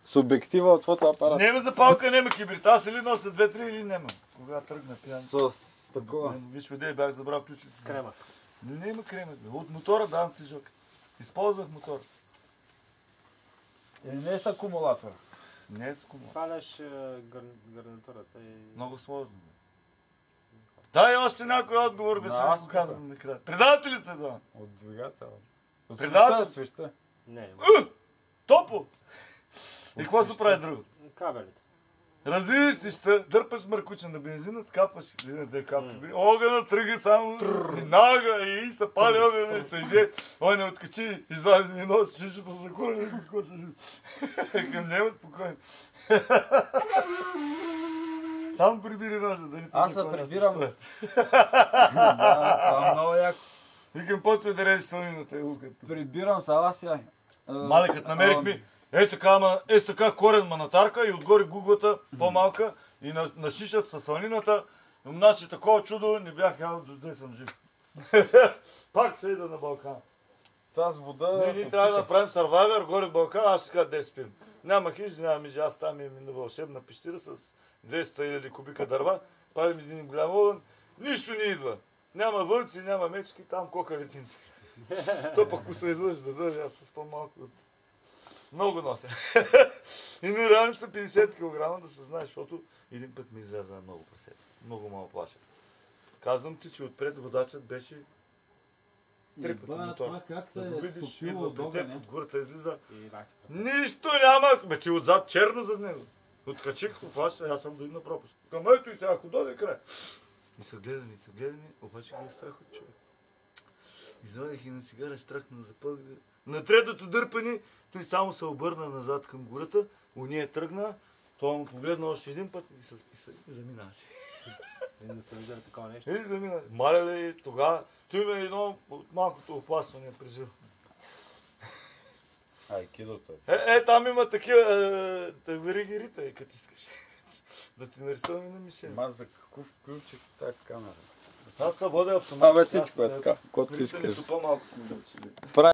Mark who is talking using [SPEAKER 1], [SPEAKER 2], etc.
[SPEAKER 1] С обектива от фотоапарат.
[SPEAKER 2] Нема запалка, нема кибрид. Аз или нося 2-3 или нема. Кога тръгна пиян.
[SPEAKER 1] С такова.
[SPEAKER 2] Виж, виде, бях забрал ключите с
[SPEAKER 3] Крема.
[SPEAKER 2] Нема крема. От мотора давам тежък. Използвах мотор.
[SPEAKER 1] Не е с акумулатор.
[SPEAKER 2] Не е с акумулатор.
[SPEAKER 3] Сваляш гарнитурата и...
[SPEAKER 2] Много сложно. Дай още някой отговор, бе, ще ви го казвам накрая. Предавате ли се това?
[SPEAKER 1] От двигател. От
[SPEAKER 2] Предавате?
[SPEAKER 1] свеща.
[SPEAKER 3] Не,
[SPEAKER 2] Топо! И какво се прави друго?
[SPEAKER 3] кабелите.
[SPEAKER 2] Развиваш си, дърпаш мъркуча на бензина, капаш две капки. Огъна тръгне само и нага и се пали огъна и се иде. Ой, не откачи, извади ми нос, шишата за кура, какво ще живи. Към няма спокойно. Само прибири ножа, да ни
[SPEAKER 1] Аз се прибирам. Да, това е много яко.
[SPEAKER 2] Викам, почва да режеш слонината и луката.
[SPEAKER 1] Прибирам сега сега.
[SPEAKER 2] Мале, намерихме, така корен манатарка и отгоре гуглата по-малка и на шишата със сланината. Значи такова чудо не бях ял, дойде съм жив. Пак се ида на Балкан.
[SPEAKER 1] Тази вода...
[SPEAKER 2] Ние трябва да направим сървайвер горе в Балкан, аз ще кажа 10 спим. Няма хижи, няма мижи, аз там имам на вълшебна пещера с 200 000 кубика дърва, палим един голям огън, нищо не идва. Няма вълци, няма мечки, там кокалетинци. То пък се излъжи да дойде, аз с по-малко от... Много нося. И не реално са 50 кг да се знаеш, защото един път ми изляза много пресет. Много малко плаша. Казвам ти, че отпред водачът беше три пъти мотор.
[SPEAKER 1] Това как се
[SPEAKER 2] Да го видиш,
[SPEAKER 1] стопило
[SPEAKER 2] идва
[SPEAKER 1] от
[SPEAKER 2] при теб,
[SPEAKER 1] огъня.
[SPEAKER 2] от гората излиза.
[SPEAKER 3] И бах.
[SPEAKER 2] Нищо няма! Бе ти отзад черно зад него. Откачих, опаша, аз съм до една пропаст. Към ето и сега, ако дойде край. И са гледани, обаче ги е страх от човек. Извадих и на цигара, штракна за пък. На третото дърпане, той само се обърна назад към гората, уния тръгна, той му погледна още един път и се списа и замина си.
[SPEAKER 3] Не съм виждал такова нещо.
[SPEAKER 2] И замина. Маля ли, тогава, той има едно от малкото опасване прежил.
[SPEAKER 1] Айкидото.
[SPEAKER 2] Там има такива веригерите, като искаш. Да ти нарисуваме на мишен.
[SPEAKER 1] Ма за какъв ключик тази камера?
[SPEAKER 2] Аз се водя автомат.
[SPEAKER 1] Абе всичко е така, каквото искаш.
[SPEAKER 2] По-малко сме научили.